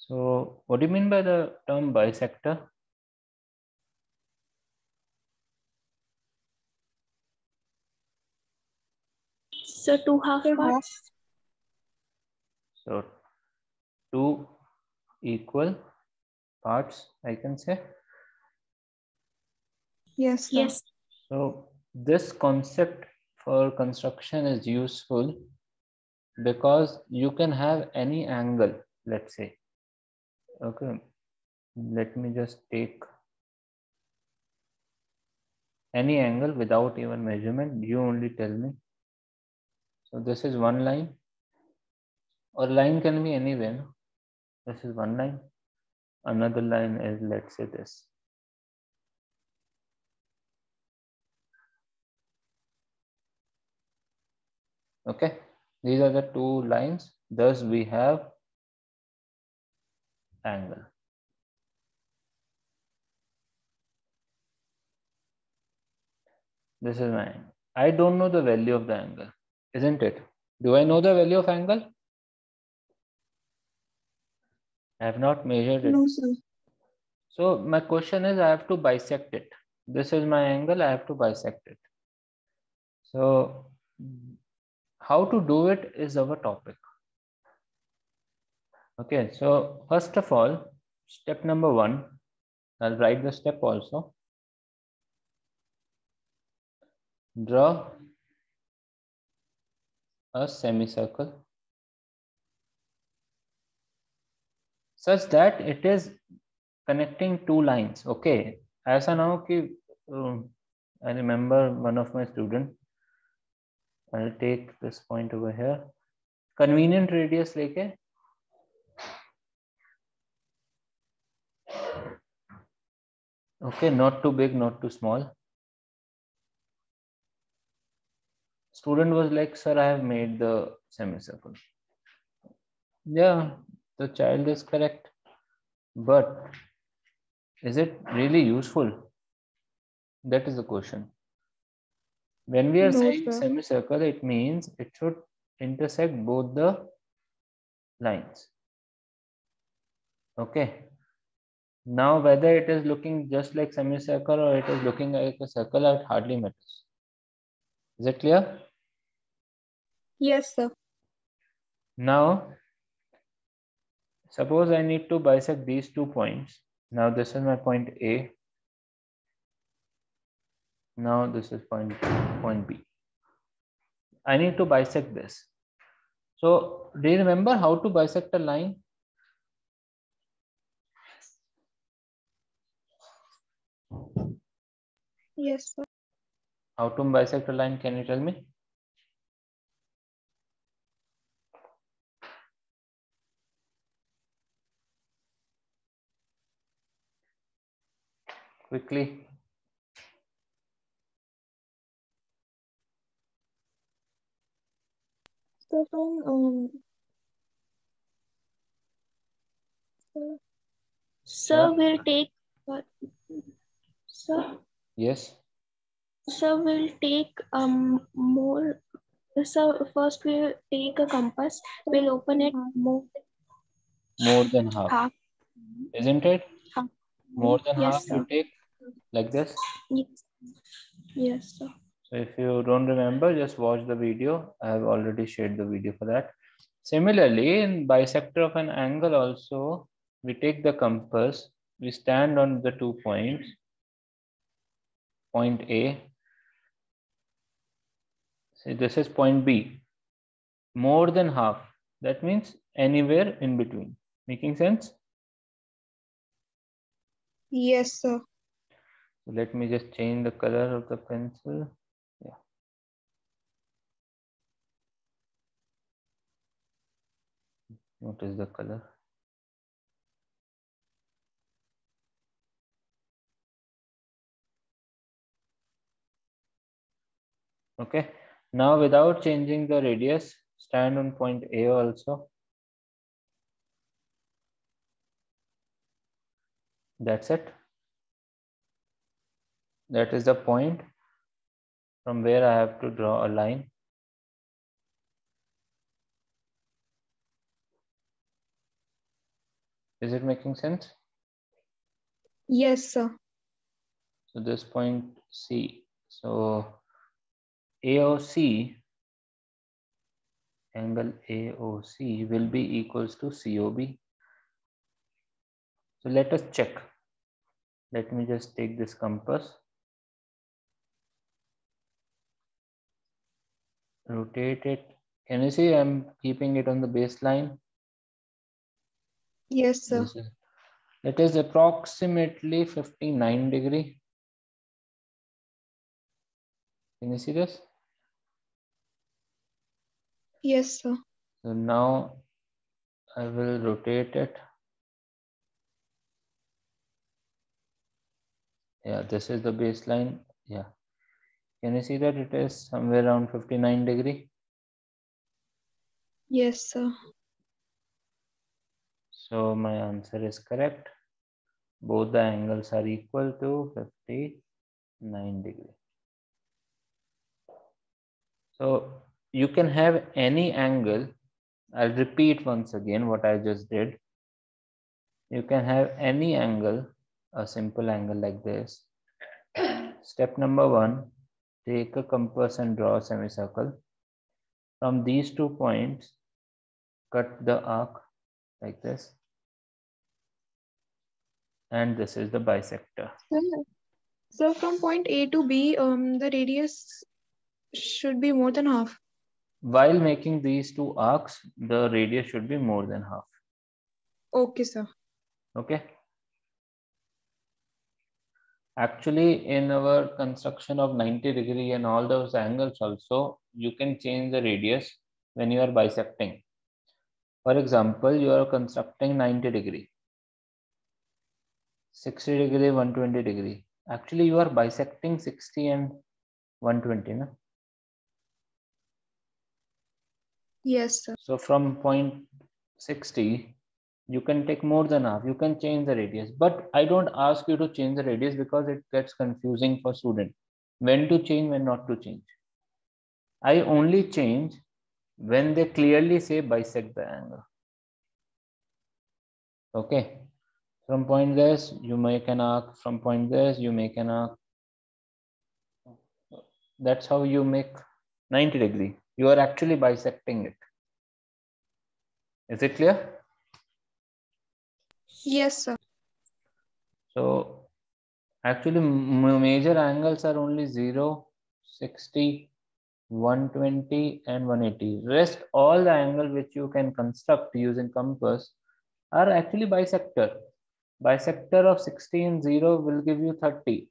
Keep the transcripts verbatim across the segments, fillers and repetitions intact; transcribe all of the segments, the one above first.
So what do you mean by the term bisector? So two half parts. So two equal parts, I can say. Yes, sir. Yes. So this concept for construction is useful because you can have any angle, let's say. Okay, let me just take any angle without even measurement. You only tell me. So this is one line, or line can be anywhere. No? This is one line. Another line is, let's say, this. Okay, these are the two lines. Thus, we have angle. This is my angle. I don't know the value of the angle, isn't it? Do I know the value of angle? I have not measured it. No, sir. So my question is, I have to bisect it. This is my angle, I have to bisect it. So how to do it is our topic. Okay, so first of all, step number one, I'll write the step also. Draw a semicircle such that it is connecting two lines. Okay, ऐसा ना हो कि uh, I remember one of my students. I'll take this point over here. Convenient radius लेके okay, not too big, not too small. Student was like, sir, I have made the semicircle. Yeah, the child is correct, but is it really useful? That is the question. When we are No, saying sir. semicircle, it means it should intersect both the lines. Okay. Now, whether it is looking just like semicircle or it is looking like a circle, it hardly matters. Is it clear? Yes, sir. Now, suppose I need to bisect these two points. Now, this is my point A. Now, this is point, point B. I need to bisect this. So, do you remember how to bisect a line? Yes, sir. How to bisect a line? Can you tell me? Quickly. So from um, sir, sir Yeah. will take. What? Sir, Yes. sir will take um more. So first we'll take a compass. We'll open it more. More than half. Half. Isn't it? Half. More than Yes, half you sir. take like this. Yes. Yes, sir. So if you don't remember, just watch the video. I have already shared the video for that. Similarly, in bisector of an angle also, we take the compass, we stand on the two points, point A. See, this is point B. More than half. That means anywhere in between. Making sense? Yes, sir. So let me just change the color of the pencil. Yeah. What is the color? Okay. Now without changing the radius, stand on point A also. That's it. That is the point from where I have to draw a line. Is it making sense? Yes, sir. So this point C. So A O C, angle A O C will be equals to C O B. So let us check. Let me just take this compass, rotate it. Can you see I'm keeping it on the baseline? Yes, sir. This is, it is approximately fifty-nine degree. Can you see this? Yes, sir. So now I will rotate it. Yeah, this is the baseline. Yeah. Can you see that it is somewhere around fifty-nine degree? Yes, sir. So my answer is correct. Both the angles are equal to fifty-nine degree. So you can have any angle. I'll repeat once again what I just did. You can have any angle, a simple angle like this. Step number one, take a compass and draw a semicircle. From these two points, cut the arc like this. And this is the bisector. Sir, so from point A to B, um, the radius should be more than half. While making these two arcs, the radius should be more than half. Okay, sir. Okay. Actually, in our construction of ninety degree and all those angles also, you can change the radius when you are bisecting. For example, you are constructing ninety degree, sixty degree, one hundred twenty degree. Actually, you are bisecting sixty and one hundred twenty. No? Yes, sir. So from point sixty, you can take more than half. You can change the radius. But I don't ask you to change the radius because it gets confusing for student. When to change, when not to change. I only change when they clearly say bisect the angle. Okay. From point this, you make an arc. From point this, you make an arc. That's how you make ninety degree. You are actually bisecting it. Is it clear? Yes, sir. So actually major angles are only zero, sixty, one hundred twenty and one hundred eighty. Rest all the angle which you can construct using compass are actually bisector. Bisector of sixty and zero will give you thirty.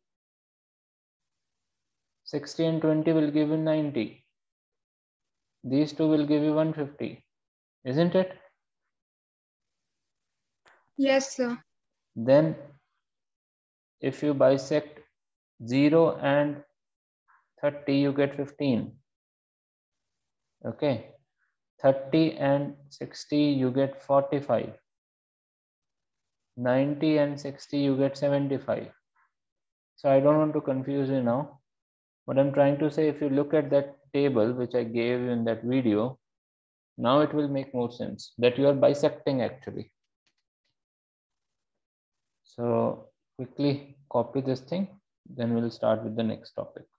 sixty and twenty will give you ninety. These two will give you one hundred fifty. Isn't it? Yes, sir. Then if you bisect zero and thirty, you get fifteen. Okay. thirty and sixty, you get forty-five. ninety and sixty, you get seventy-five. So I don't want to confuse you now. What I'm trying to say, if you look at that table which I gave you in that video, now it will make more sense that you are bisecting actually. So quickly copy this thing, then we'll start with the next topic.